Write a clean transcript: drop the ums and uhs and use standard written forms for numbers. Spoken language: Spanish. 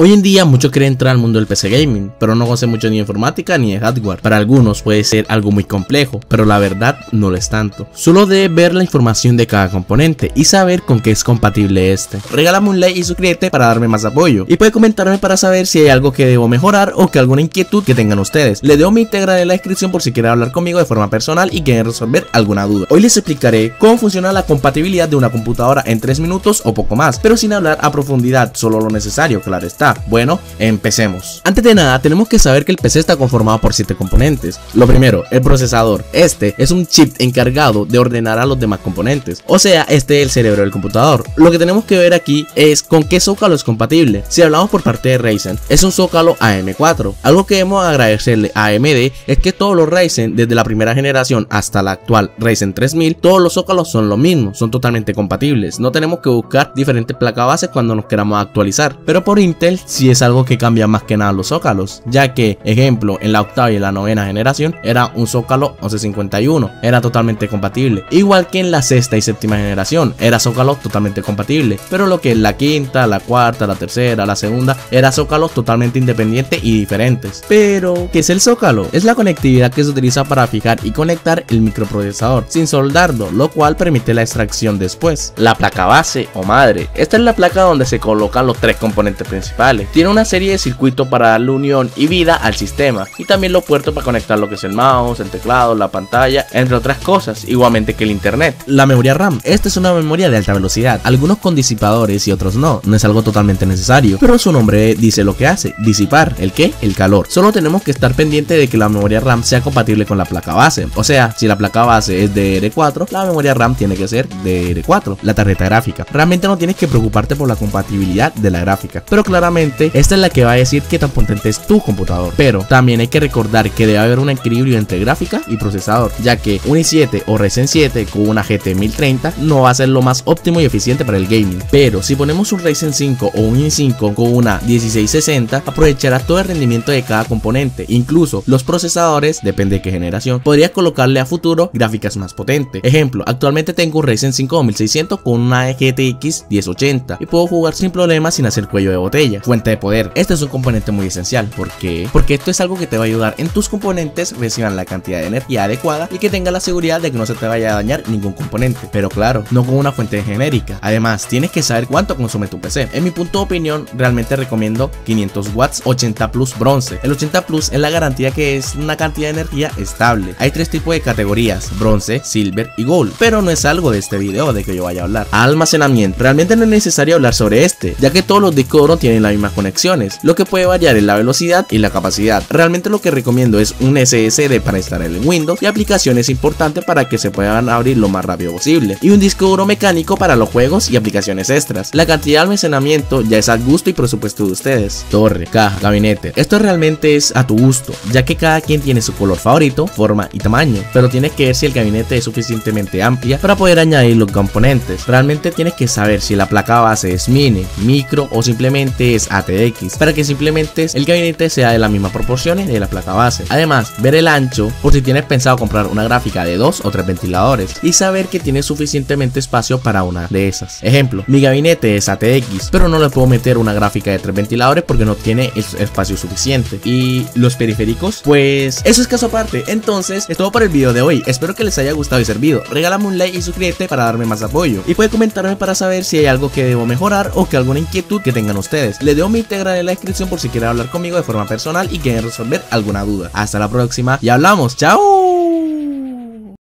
Hoy en día muchos quieren entrar al mundo del PC gaming, pero no conocen mucho ni de informática ni de hardware. Para algunos puede ser algo muy complejo, pero la verdad no lo es tanto. Solo debes ver la información de cada componente y saber con qué es compatible este. Regálame un like y suscríbete para darme más apoyo. Y puede comentarme para saber si hay algo que debo mejorar o que alguna inquietud que tengan ustedes. Les dejo mi Telegram en la descripción por si quieren hablar conmigo de forma personal y quieren resolver alguna duda. Hoy les explicaré cómo funciona la compatibilidad de una computadora en 3 minutos o poco más, pero sin hablar a profundidad, solo lo necesario, claro está. Bueno, empecemos. Antes de nada, tenemos que saber que el PC está conformado por 7 componentes. Lo primero, el procesador. Este es un chip encargado de ordenar a los demás componentes, o sea, este es el cerebro del computador. Lo que tenemos que ver aquí es con qué zócalo es compatible. Si hablamos por parte de Ryzen, es un zócalo AM4. Algo que debemos agradecerle a AMD es que todos los Ryzen, desde la primera generación hasta la actual Ryzen 3000, todos los zócalos son los mismos, son totalmente compatibles. No tenemos que buscar diferentes placas base cuando nos queramos actualizar. Pero por Intel sí es algo que cambia más que nada los zócalos, ya que, ejemplo, en la octava y en la novena generación era un zócalo 1151, era totalmente compatible, igual que en la sexta y séptima generación era zócalo totalmente compatible, pero lo que es la quinta, la cuarta, la tercera, la segunda, era zócalos totalmente independientes y diferentes. Pero, ¿qué es el zócalo? Es la conectividad que se utiliza para fijar y conectar el microprocesador sin soldarlo, lo cual permite la extracción después. La placa base o madre, esta es la placa donde se colocan los 3 componentes principales. Tiene una serie de circuitos para darle unión y vida al sistema, y también los puertos para conectar lo que es el mouse, el teclado, la pantalla, entre otras cosas, igualmente que el internet. La memoria RAM, esta es una memoria de alta velocidad, algunos con disipadores y otros no es algo totalmente necesario, pero su nombre dice lo que hace, disipar. ¿El qué? El calor. Solo tenemos que estar pendiente de que la memoria RAM sea compatible con la placa base, o sea, si la placa base es DDR4, la memoria RAM tiene que ser DDR4. La tarjeta gráfica, realmente no tienes que preocuparte por la compatibilidad de la gráfica, pero claramente esta es la que va a decir qué tan potente es tu computador. Pero también hay que recordar que debe haber un equilibrio entre gráfica y procesador, ya que un i7 o Ryzen 7 con una GT 1030 no va a ser lo más óptimo y eficiente para el gaming, pero si ponemos un Ryzen 5 o un i5 con una 1660, aprovechará todo el rendimiento de cada componente. Incluso los procesadores, depende de qué generación, podrías colocarle a futuro gráficas más potentes. Ejemplo, actualmente tengo un Ryzen 5 2600 con una GTX 1080 y puedo jugar sin problemas sin hacer cuello de botella. Fuente de poder, este es un componente muy esencial. ¿Por qué? Porque esto es algo que te va a ayudar en tus componentes reciban la cantidad de energía adecuada y que tenga la seguridad de que no se te vaya a dañar ningún componente, pero claro, no con una fuente genérica. Además, tienes que saber cuánto consume tu PC. En mi punto de opinión, realmente recomiendo 500 watts 80 plus bronce. El 80 plus es la garantía que es una cantidad de energía estable. Hay 3 tipos de categorías: bronce, silver y gold, pero no es algo de este video de que yo vaya a hablar. Almacenamiento, realmente no es necesario hablar sobre este, ya que todos los discos duros tienen las mismas conexiones. Lo que puede variar es la velocidad y la capacidad. Realmente lo que recomiendo es un SSD para instalar en Windows y aplicaciones importantes para que se puedan abrir lo más rápido posible, y un disco duro mecánico para los juegos y aplicaciones extras. La cantidad de almacenamiento ya es al gusto y presupuesto de ustedes. Torre, caja, gabinete, esto realmente es a tu gusto, ya que cada quien tiene su color favorito, forma y tamaño, pero tienes que ver si el gabinete es suficientemente amplia para poder añadir los componentes. Realmente tienes que saber si la placa base es mini, micro o simplemente es ATX, para que simplemente el gabinete sea de las mismas proporciones de la placa base. Además, ver el ancho por si tienes pensado comprar una gráfica de 2 o 3 ventiladores y saber que tiene suficientemente espacio para una de esas. Ejemplo, mi gabinete es ATX, pero no le puedo meter una gráfica de 3 ventiladores porque no tiene el espacio suficiente. Y los periféricos, pues eso es caso aparte. Entonces, es todo por el video de hoy. Espero que les haya gustado y servido. Regálame un like y suscríbete para darme más apoyo. Y puede comentarme para saber si hay algo que debo mejorar o que alguna inquietud que tengan ustedes. Les dejo mi Telegram en la descripción por si quieren hablar conmigo de forma personal y quieren resolver alguna duda. Hasta la próxima y hablamos. ¡Chao!